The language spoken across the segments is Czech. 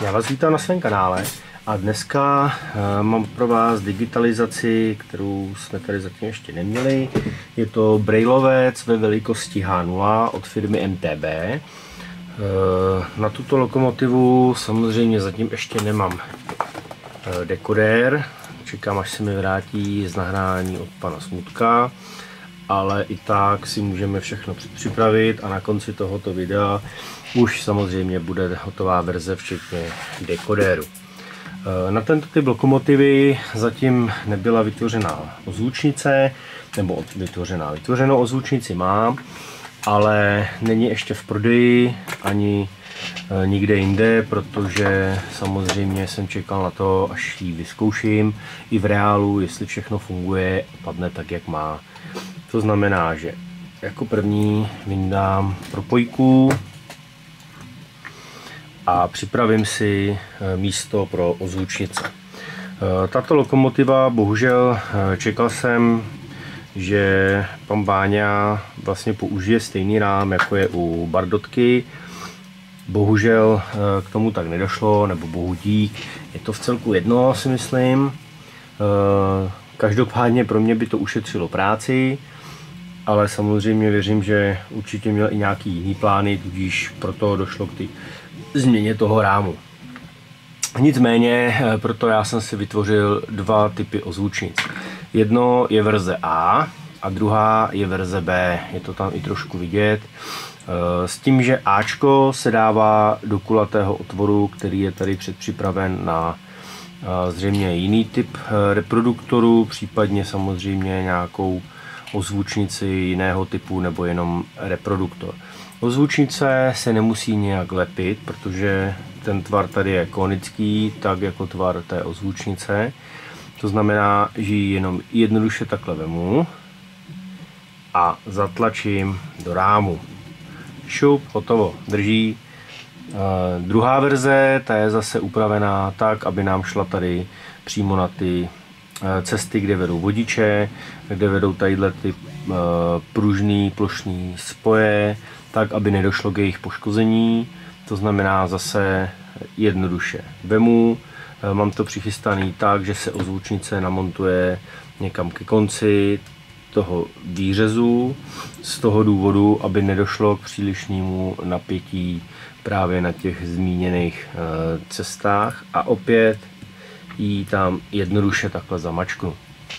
Já vás vítám na svém kanále a dneska mám pro vás digitalizaci, kterou jsme tady zatím ještě neměli. Je to brailovec ve velikosti H0 od firmy MTB. Na tuto lokomotivu samozřejmě zatím ještě nemám dekodér. Čekám, až se mi vrátí z nahrání od pana Smutka, ale i tak si můžeme všechno připravit a na konci tohoto videa už samozřejmě bude hotová verze včetně dekodéru. Na tento typ lokomotivy zatím nebyla vytvořená ozvučnice, nebo vytvořenou ozvučnici mám, ale není ještě v prodeji ani nikde jinde, protože samozřejmě jsem čekal na to, až ji vyzkouším i v reálu, jestli všechno funguje a padne tak, jak má. To znamená, že jako první vyndám propojku a připravím si místo pro ozvučnice. Tato lokomotiva, bohužel čekal jsem, že pan Báňa vlastně použije stejný rám, jako je u Bardotky. Bohužel k tomu tak nedošlo, nebo bohu dík. Je to v celku jedno, si myslím. Každopádně pro mě by to ušetřilo práci, ale samozřejmě věřím, že určitě měl i nějaký jiný plány, tudíž proto došlo k té změně toho rámu. Nicméně, proto já jsem si vytvořil dva typy ozvučnic. Jedno je verze A a druhá je verze B. Je to tam i trošku vidět. S tím, že Ačko se dává do kulatého otvoru, který je tady předpřipraven na zřejmě jiný typ reproduktoru, případně samozřejmě nějakou ozvučnici jiného typu nebo jenom reproduktor. Ozvučnice se nemusí nějak lepit, protože ten tvar tady je konický, tak jako tvar té ozvučnice. To znamená, že ji jenom jednoduše takhle vemu a zatlačím do rámu. Šup, hotovo, drží. Druhá verze, ta je zase upravená tak, aby nám šla tady přímo na ty cesty, kde vedou vodiče, kde vedou tadyhle ty pružný plošný spoje, tak, aby nedošlo k jejich poškození. To znamená zase jednoduše vemu, mám to přichystaný tak, že se ozvučnice namontuje někam ke konci toho výřezu, z toho důvodu, aby nedošlo k přílišnému napětí právě na těch zmíněných cestách a opět ji tam jednoduše takhle zamačknu.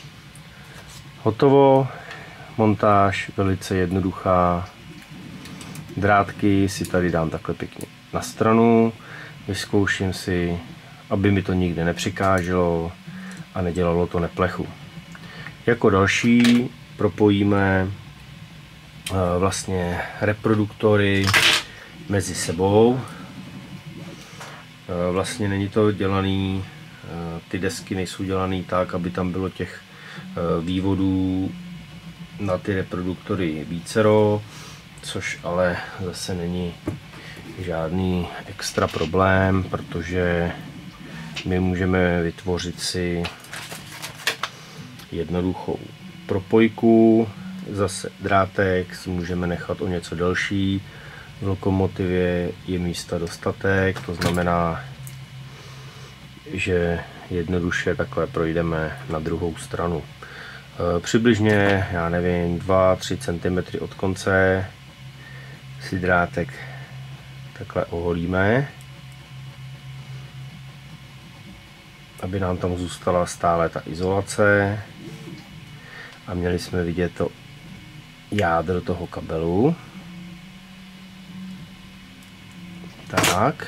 Hotovo, montáž velice jednoduchá. Drátky si tady dám takhle pěkně na stranu, vyzkouším si, aby mi to nikde nepřekáželo a nedělalo to neplechu. Jako další propojíme vlastně reproduktory mezi sebou. Vlastně není to dělaný, ty desky nejsou dělané tak, aby tam bylo těch vývodů na ty reproduktory vícero, což ale zase není žádný extra problém, protože my můžeme vytvořit si jednoduchou propojku, zase drátek si můžeme nechat o něco delší. V lokomotivě je místa dostatek, to znamená, že jednoduše takhle projdeme na druhou stranu. Přibližně, já nevím, 2-3 cm od konce si drátek takhle oholíme, aby nám tam zůstala stále ta izolace a měli jsme vidět to jádro toho kabelu. Tak.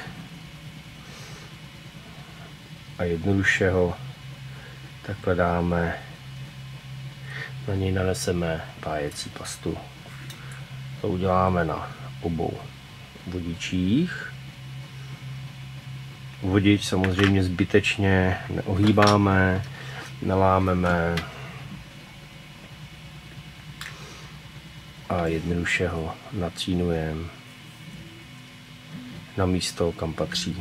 A jednoduše ho takhle dáme, na něj naneseme pájecí pastu. To uděláme na obou vodičích. Vodič samozřejmě zbytečně neohýbáme, nelámeme a jednoduše ho nacínujeme na místo, kam patří.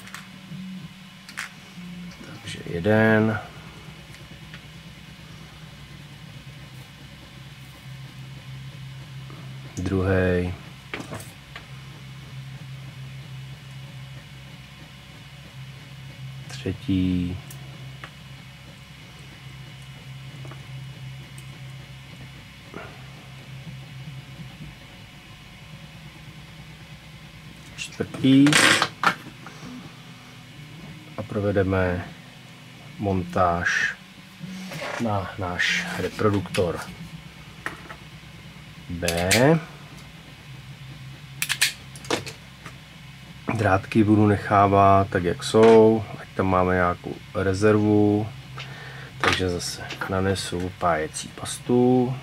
Takže jeden. Druhý. třetí, čtvrtý a provedeme montáž na náš reproduktor B. Drátky budu nechávat tak, jak jsou, ať tam máme nějakou rezervu, takže zase nanesu pájecí pastu.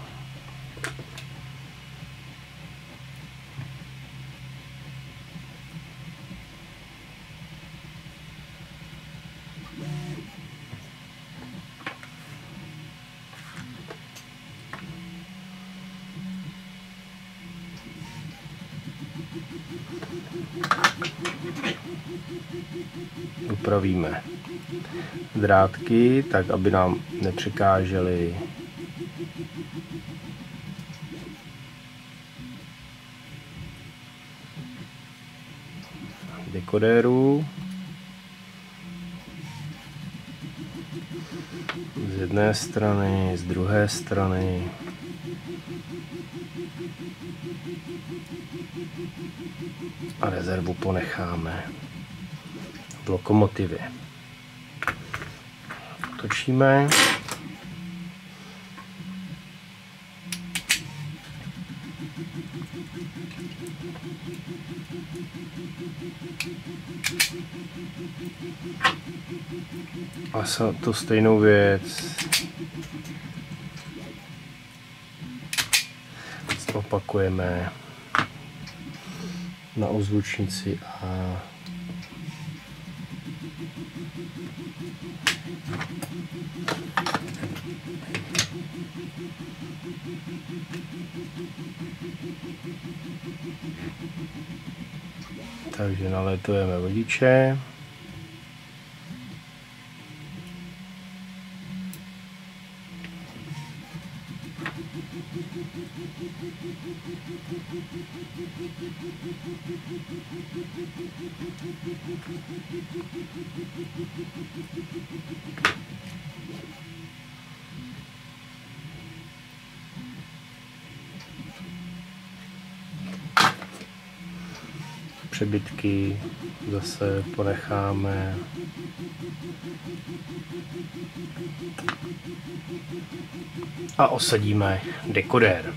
Upravíme drátky tak, aby nám nepřekážely dekodéru z jedné strany, z druhé strany. A rezervu ponecháme v lokomotivě. Točíme. A to stejnou věc opakujeme na ozvučnici a takže nalétujeme vodiče. Přebytky zase ponecháme. A osadíme dekodér.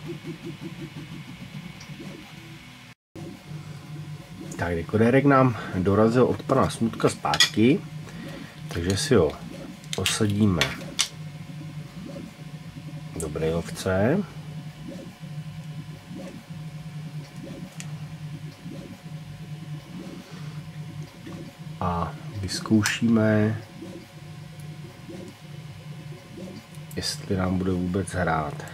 Tak, dekodérek nám dorazil od pana Smutka zpátky, takže si ho osadíme do brejlovce. A vyzkoušíme, jestli nám bude vůbec hrát.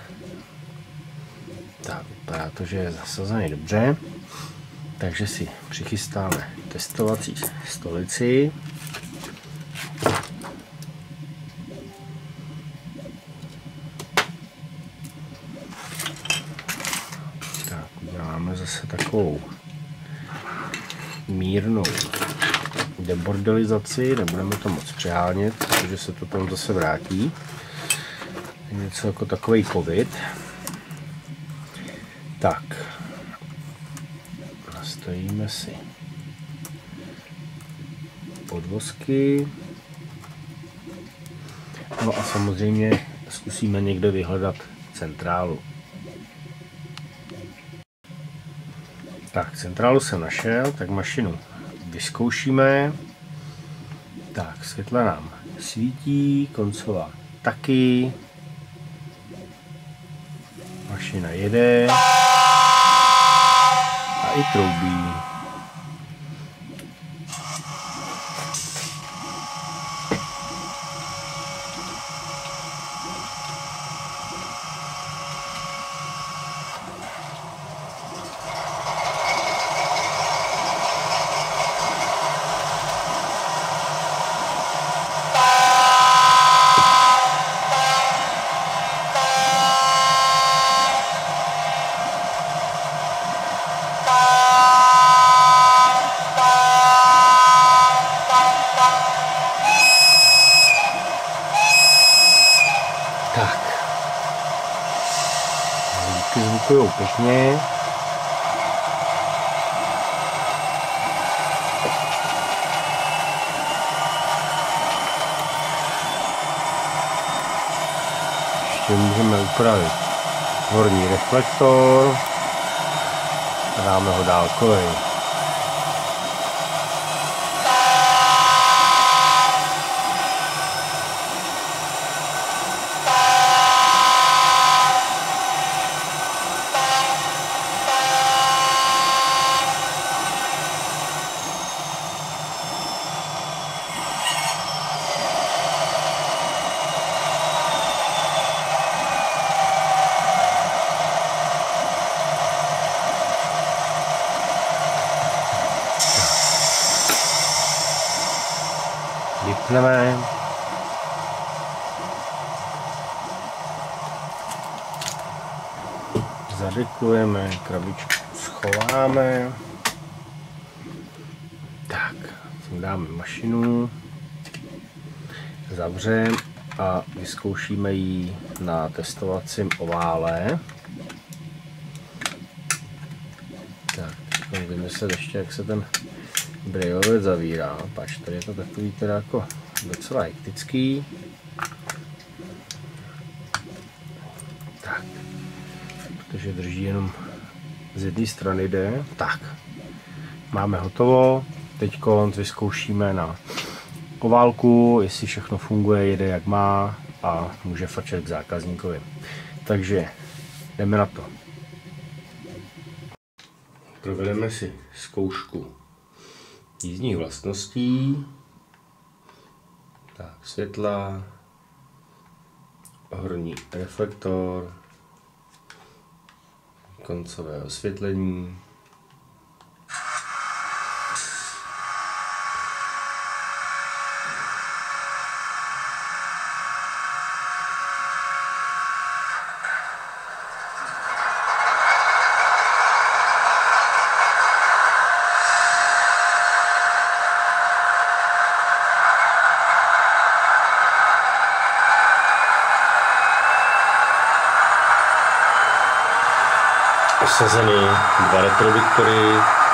Tak, vypadá to, že je zasazený dobře. Takže si přichystáme testovací stolici. Tak, uděláme zase takovou mírnou debordelizaci, nebudeme to moc přehánět, protože se to tam zase vrátí. Něco jako takový covid. Tak, nastavíme si podvozky. No a samozřejmě zkusíme někde vyhledat centrálu. Tak, centrálu jsem našel, tak mašinu vyzkoušíme. Tak, světla nám svítí, koncová taky. Mašina jede a i troubí. vyskakujou pěkně. Ještě můžeme upravit horní reflektor a dáme ho dálkový. Vypneme. Zadeklujeme, krabičku schováme. Tak, tím dáme mašinu, zavřeme a vyzkoušíme ji na testovacím ovále. Tak, teď vymyslet ještě, jak se ten brejlovec zavírá. Pač, tady je to takový teda jako docela hektický. Tak, protože drží jenom z jedné strany jde. Tak, máme hotovo. Teď vyzkoušíme na oválku, jestli všechno funguje, jede jak má a může frčet k zákazníkovi. Takže jdeme na to. Provedeme si zkoušku jízdních vlastností. Tak, světla, horní reflektor, koncové osvětlení. Osazeny dva retrodiktory,